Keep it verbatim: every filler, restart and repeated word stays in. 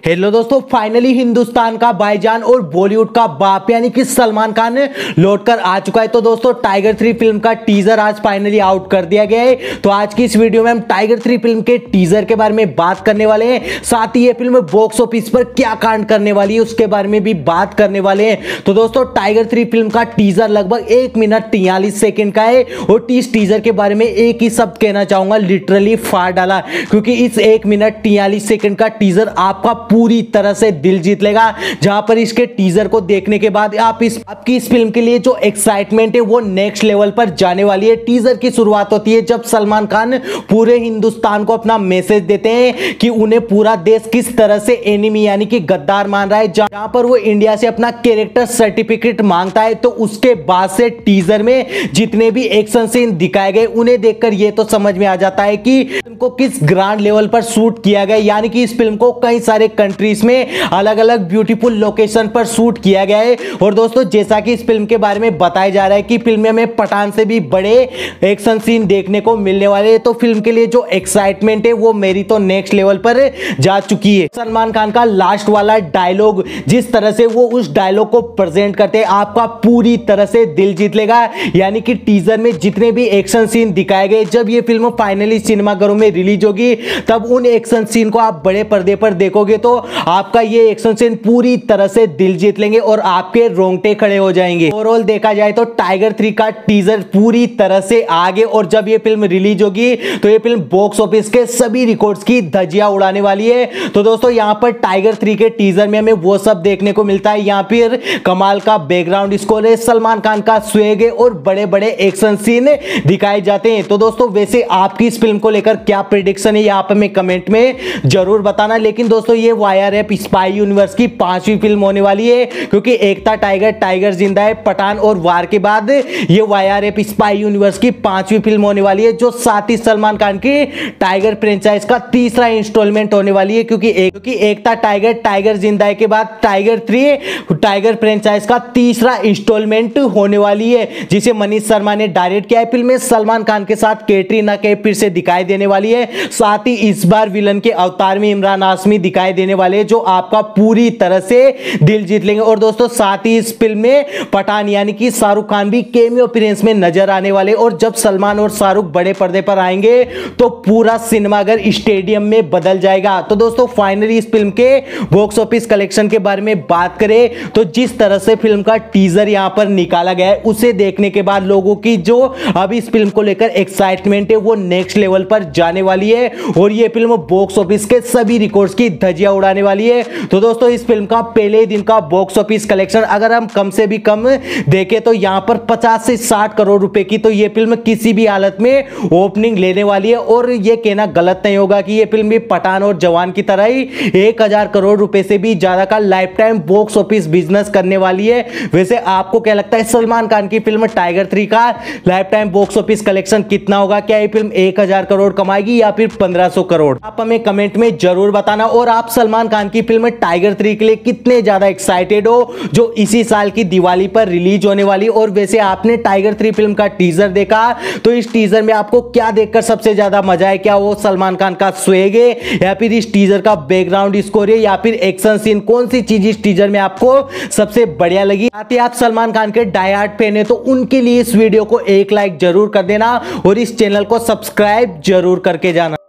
Hello दोस्तों, finally Hindustan का भाईजान और बॉलीवुड का बाप यानी कि सलमान खान लौटकर आ चुका है। तो दोस्तों टाइगर थ्री फिल्म का टीजर आज फाइनली आउट कर दिया गया है। तो आज की इस वीडियो में हम टाइगर थ्री फिल्म के टीजर के बारे में बात करने वाले हैं, साथ ही ये फिल्म बॉक्स ऑफिस पर क्या कांड करने वाली है उसके बारे में भी बात करने वाले हैं। तो दोस्तों टाइगर थ्री फिल्म का टीजर लगभग एक मिनट तियालीस सेकेंड का है और इस टीजर के बारे में एक ही शब्द कहना चाहूंगा, लिटरली फाड़ डाला, क्योंकि इस एक मिनट तियालीस सेकेंड का टीजर आपका पूरी तरह से दिल जीत लेगा। जहां पर इसके टीजर को देखने के बाद आप इस आपकी इस फिल्म के लिए जो एक्साइटमेंट है वो नेक्स्ट लेवल पर जाने वाली है। टीजर की शुरुआत होती है जब सलमान खान पूरे हिंदुस्तान को अपना मैसेज देते हैं कि उन्हें पूरा देश किस तरह से एनिमी यानी कि गद्दार मान रहा है, जहां पर वो इंडिया से अपना कैरेक्टर सर्टिफिकेट मांगता है। तो उसके बाद से टीजर में जितने भी एक्शन सीन दिखाए गए उन्हें देखकर ये तो समझ में आ जाता है कि फिल्म को किस ग्रांड लेवल पर शूट किया गया, यानी कि इस फिल्म को कई सारे कंट्रीज में अलग अलग ब्यूटीफुल लोकेशन पर शूट किया गया है। और दोस्तों जैसा कि इस फिल्म के बारे में बताया जा रहा है कि फिल्म में हमें पठान से भी बड़े एक्शन सीन देखने को मिलने वाले हैं। तो फिल्म के लिए जो एक्साइटमेंट है वो मेरी तो नेक्स्ट लेवल पर जा चुकी है। सलमान खान का लास्ट वाला डायलॉग, जिस तरह से वो उस डायलॉग को प्रेजेंट करते हैं, आपका पूरी तरह से दिल जीत लेगा। यानी कि टीजर में जितने भी एक्शन सीन दिखाए गए, जब ये फिल्म फाइनली सिनेमाघरों में रिलीज होगी तब उन एक्शन सीन को आप बड़े पर्दे पर देखोगे तो आपका ये एक्शन सीन पूरी तरह से दिल जीत लेंगे और आपके रोंगटे खड़े हो जाएंगे। ओवरऑल देखा जाए तो टाइगर थ्री का टीजर पूरी तरह से आगे, और जब ये फिल्म रिलीज होगी तो ये फिल्म बॉक्स ऑफिस के सभी रिकॉर्ड्स की धज्जियां उड़ाने वाली है। तो दोस्तों यहां पर टाइगर थ्री के टीजर में हमें वो सब देखने को मिलता है, यहां पर कमाल का बैकग्राउंड स्कोर है, सलमान खान का स्वेग है और बड़े बड़े एक्शन सीन दिखाए जाते हैं। तो दोस्तों वैसे आपकी इस फिल्म को लेकर क्या प्रेडिक्शन है आप हमें कमेंट में जरूर बताना। लेकिन दोस्तों ये वाईआरएफ स्पाई यूनिवर्स की पांचवी फिल्म होने वाली है, क्योंकि एक था टाइगर टाइगर जिंदा है, पठान और वार के बाद ये वाईआरएफ स्पाई यूनिवर्स की पांचवी फिल्म होने वाली है, जो साथ ही सलमान खान की टाइगर फ्रेंचाइज का तीसरा इंस्टॉलमेंट होने वाली है। क्योंकि एक क्योंकि एक था टाइगर टाइगर जिंदा है के बाद टाइगर थ्री टाइगर फ्रेंचाइज का तीसरा इंस्टॉलमेंट होने वाली है, जिसे मनीष शर्मा ने डायरेक्ट किया है। फिल्म में सलमान खान के साथ कैटरीना कैफ फिर से दिखाई देने वाली है, साथ ही इस बार विलन के अवतार में इमरान हाशमी दिखाई देने वाले, जो आपका पूरी तरह से दिल जीत लेंगे। और दोस्तों साथ ही इस फिल्म में पठान यानी कि शाहरुख खान भी कैमियो अपीयरेंस में नजर आने वाले, और जब सलमान और शाहरुख बड़े पर्दे पर आएंगे तो पूरा सिनेमाघर स्टेडियम में बदल जाएगा। तो दोस्तों फाइनली इस फिल्म के बॉक्स ऑफिस कलेक्शन के बारे में बात करें तो जिस तरह से फिल्म का टीजर यहां पर निकाला गया है उसे देखने के बाद लोगों की जो अब इस फिल्म को लेकर एक्साइटमेंट है वो नेक्स्ट लेवल पर जाने वाली है, और ये फिल्म बॉक्स ऑफिस के सभी रिकॉर्ड्स की धज्जियां उड़ाने वाली है। तो दोस्तों इस फिल्म का पहले दिन का बॉक्स ऑफिस कलेक्शन अगर हम कम से भी कम देखें तो यहां पर पचास से साठ करोड़ रुपए की तो ये फिल्म किसी भी हालत में ओपनिंग लेने वाली है। और ये कहना गलत नहीं होगा कि ये फिल्म भी पठान और जवान की तरह ही एक हजार करोड़ रुपए से भी ज्यादा का life time box office business करने वाली है। वैसे आपको क्या लगता है सलमान खान की फिल्म टाइगर थ्री का life time box office collection कितना होगा? क्या ये फिल्म एक हजार करोड़ कमाएगी या फिर पंद्रह सौ करोड़? आप हमें कमेंट में जरूर बताना। और आप सलमान खान की फिल्म टाइगर थ्री के लिए कितने ज्यादा एक्साइटेड हो, जो इसी साल की दिवाली पर रिलीज होने वाली। और वैसे आपने टाइगर थ्री फिल्म का टीजर देखा तो इस टीजर में आपको क्या देखकर सबसे ज्यादा मजा है? क्या वो सलमान खान का स्वेग है, या फिर इस टीजर का बैकग्राउंड स्कोर है, या फिर एक्शन सीन? कौन सी चीज इस टीजर में आपको सबसे बढ़िया लगी? साथ ही आप सलमान खान के डाई हार्ड फैन है तो उनके लिए इस वीडियो को एक लाइक जरूर कर देना और इस चैनल को सब्सक्राइब जरूर करके जाना।